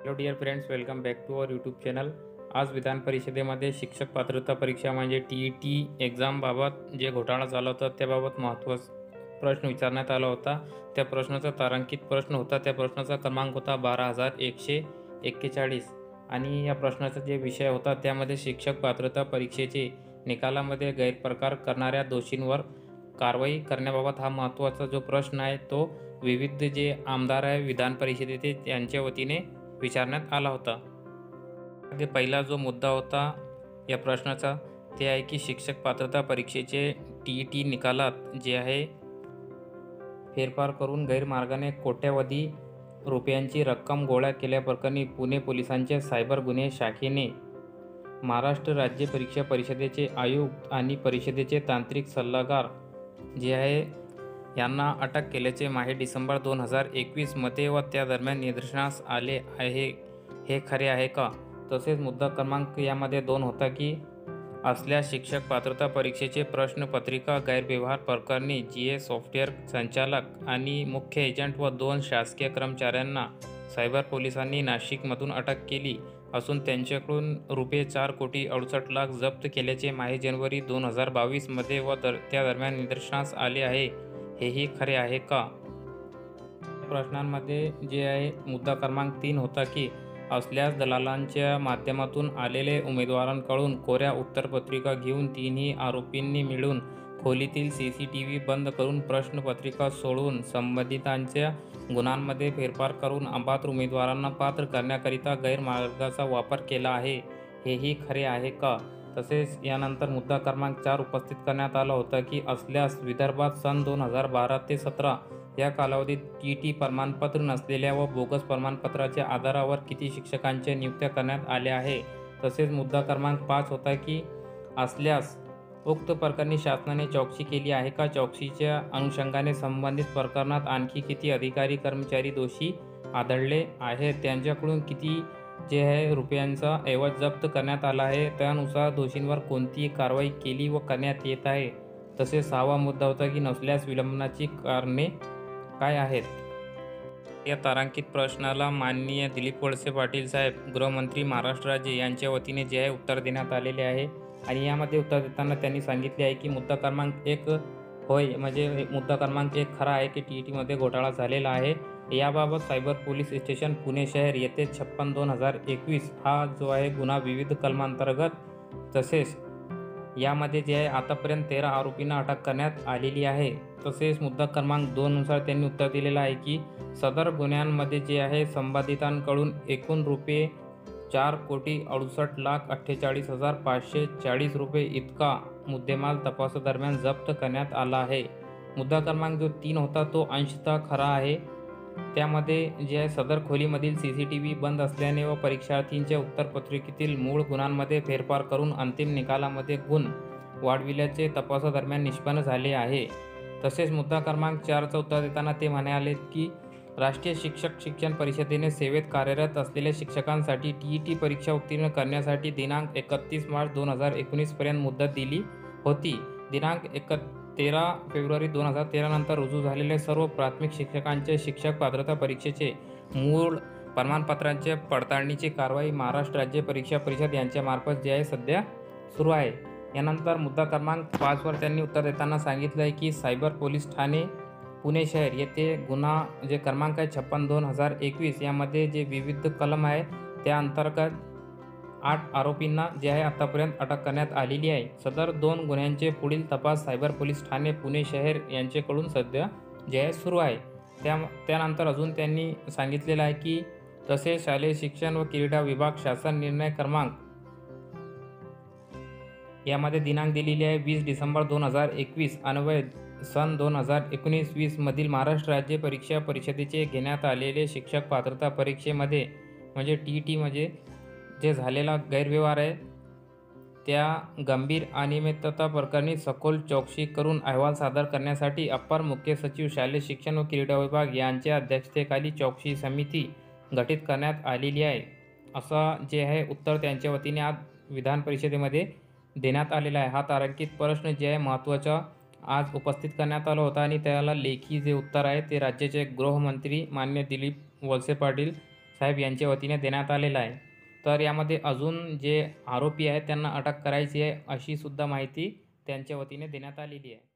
Hello dear friends, welcome back to our YouTube channel. आज विधान परिषदेमध्ये शिक्षक पात्रता परीक्षा म्हणजे TET एक्झामबाबत जे घोटाळा झाला होता त्याबाबत महत्त्वाचा प्रश्न विचारण्यात आला होता. त्या प्रश्नाचा तारांकित प्रश्न होता. त्या प्रश्नाचा क्रमांक होता 12,141 आणि या प्रश्नाचा जे विषय होता त्यामध्ये शिक्षक पात्रता परीक्षेचे निकालामध्ये गैरप्रकार करणाऱ्या दोषींवर कारवाई करण्याबाबत हा महत्त्वाचा जो प्रश्न आहे तो विविध जे आमदार आहे विधान परिषदेचे त्यांच्या वतीने विचारण्यात आला होता. पहिला जो मुद्दा होता या प्रश्नाचा ते आहे की शिक्षक पात्रता परीक्षेचे TET निकालात जे आहे फेरफार करून गैरमार्गाने कोट्यवधी रुपयांची रक्कम गोळा केल्याप्रकरणी पुणे पोलिसांच्या सायबर गुन्हे शाखेने महाराष्ट्र राज्य परीक्षा परिषदेचे आयुक्त आणि परिषदेचे तांत्रिक सल्लागार जे आहे यांना अटक केल्याचे माहे डिसेंबर 2021 मध्ये व त्या दरम्यान निदर्शनास आले आहे. हे खरे आहे का? तसेच मुद्दा क्रमांक यामध्ये 2 होता की असल्या शिक्षक पात्रता परीक्षेचे प्रश्नपत्रिका गैरव्यवहार प्रकरणी GS सॉफ्टवेअर संचालक आणि मुख्य एजंट व 2 शासकीय कर्मचाऱ्यांना सायबर पोलिसांनी नाशिकमधून अटक केली असून त्यांच्याकडून ₹4,68,00,000 जप्त केल्याचे माहे जानेवारी 2022 मध्ये व त्या दरम्यान निदर्शनास आले आहे. हेही खरे आहे का? प्रश्नांमध्ये जे आहे मुद्दा क्रमांक 3 होता की असल्यास दलालांच्या माध्यमातून आलेले उमेदवारांकडून कोऱ्या उत्तरपत्रिका घेऊन तिन्ही आरोपींनी मिळून खोलीतील CCTV बंद करून प्रश्नपत्रिका सोडवून संबंधितांच्या गुन्ह्यांमध्ये फेरफार करून अपात्र उमेदवारांना पात्र करण्याकरिता गैरमार्गाचा वापर केला आहे. हेही खरे आहे का? तसेच यानंतर मुद्दा क्रमांक 4 उपस्थित करण्यात आला होता की असल्यास विदर्भात सन 2012 ते 17 या कालावधीत TET प्रमाणपत्र नसलेल्या व बोगस प्रमाणपत्राच्या आधारावर किती शिक्षकांच्या नियुक्त्या करण्यात आल्या आहे. तसेच मुद्दा क्रमांक 5 होता की असल्यास उक्त प्रकरणी शासनाने चौकशी केली आहे का? चौकशीच्या अनुषंगाने संबंधित प्रकरणात आणखी किती अधिकारी कर्मचारी दोषी आढळले आहेत, त्यांच्याकडून किती जे आहे रुपयांचा ऐवज जप्त करण्यात आला आहे, त्यानुसार दोषींवर कोणती कारवाई केली व करण्यात येत आहे. तसेच 6वा मुद्दा होता की नसल्यास विलंबाची कारणे काय आहेत. या तारांकित प्रश्नाला माननीय दिलीप वळसे पाटील साहेब गृहमंत्री महाराष्ट्र राज्य यांच्या वतीने जे आहे उत्तर देण्यात आलेले आहे आणि यामध्ये उत्तर देताना त्यांनी सांगितले आहे की मुद्दा क्रमांक 1 होय, म्हणजे मुद्दा क्रमांक 1 खरा आहे की TET मध्ये घोटाळा झालेला आहे. याबाबत सायबर पोलीस स्टेशन पुणे शहर येथे 56/2021 हा जो आहे गुन्हा विविध कलमांतर्गत तसेच यामध्ये जे आहे आतापर्यंत 13 आरोपींना अटक करण्यात आलेली आहे. तसेच मुद्दा क्रमांक 2 नुसार त्यांनी उत्तर दिलेलं आहे की सदर गुन्ह्यांमध्ये जे आहे संबंधितांकडून एकूण ₹4,68,48,540 इतका मुद्देमाल तपासादरम्यान जप्त करण्यात आला आहे. मुद्दा क्रमांक जो 3 होता तो अंशतः खरा आहे. त्यामध्ये जे आहे सदर खोलीमधील CCTV बंद असल्याने व परीक्षार्थींच्या उत्तरपत्रिकेतील मूळ गुणांमध्ये फेरफार करून अंतिम निकालामध्ये गुण वाढविल्याचे तपासादरम्यान निष्पन्न झाले आहे. तसेच मुद्दा क्रमांक 4चा उत्तर देताना ते म्हणाले की राष्ट्रीय शिक्षक शिक्षण परिषदेने सेवेत कार्यरत असलेल्या शिक्षकांसाठी TET परीक्षा उत्तीर्ण करण्यासाठी दिनांक 31 मार्च 2019 पर्यंत मुदत दिली होती. दिनांक 13 फेब्रुवारी 2013 नंतर रुजू झालेल्या सर्व प्राथमिक शिक्षकांच्या शिक्षक पात्रता परीक्षेचे मूळ प्रमाणपत्रांच्या पडताळणीची कारवाई महाराष्ट्र राज्य परीक्षा परिषद यांच्यामार्फत जे आहे सध्या सुरू आहे. यानंतर मुद्दा क्रमांक 5 वर त्यांनी उत्तर देताना सांगितलं आहे की सायबर पोलीस ठाणे पुणे शहर येथे गुन्हा जे क्रमांक आहे 56/2021 यामध्ये जे विविध कलम आहे त्या अंतर्गत 8 आरोपींना जे आहे आतापर्यंत अटक करण्यात आलेली आहे. सदर 2 गुन्ह्यांचे पुढील तपास सायबर पोलीस ठाणे पुणे शहर यांच्याकडून सध्या जे आहे सुरू आहे. त्यानंतर अजून त्यांनी सांगितलेलं आहे की तसेच शालेय शिक्षण व क्रीडा विभाग शासन निर्णय क्रमांक यामध्ये दिनांक दिलेली आहे 20 डिसेंबर 2021 अन्वये सन 2019-20 मधील महाराष्ट्र राज्य परीक्षा परिषदेचे घेण्यात आलेले शिक्षक पात्रता परीक्षेमध्ये म्हणजे TET मध्ये जे झालेला गैरव्यवहार आहे त्या गंभीर अनियमितता प्रकरणी सखोल चौकशी करून अहवाल सादर करण्यासाठी अप्पर मुख्य सचिव शालेय शिक्षण व क्रीडा विभाग यांच्या अध्यक्षतेखाली चौकशी समिती गठीत करण्यात आलेली आहे. असं जे आहे उत्तर त्यांच्या वतीने आज विधान परिषदेमध्ये देण्यात आलेला आहे. हा तारांकित प्रश्न जे आहे महत्त्वाचा आज उपस्थित करण्यात आला होता आणि त्याला लेखी जे उत्तर आहे ते राज्याचे गृहमंत्री माननीय दिलीप वळसे पाटील साहेब यांच्या वतीने देण्यात आलेला आहे. तर यामध्ये अजून जे आरोपी आहेत त्यांना अटक करायची आहे अशी सुद्धा माहिती त्यांच्या वतीने देण्यात आलेली आहे.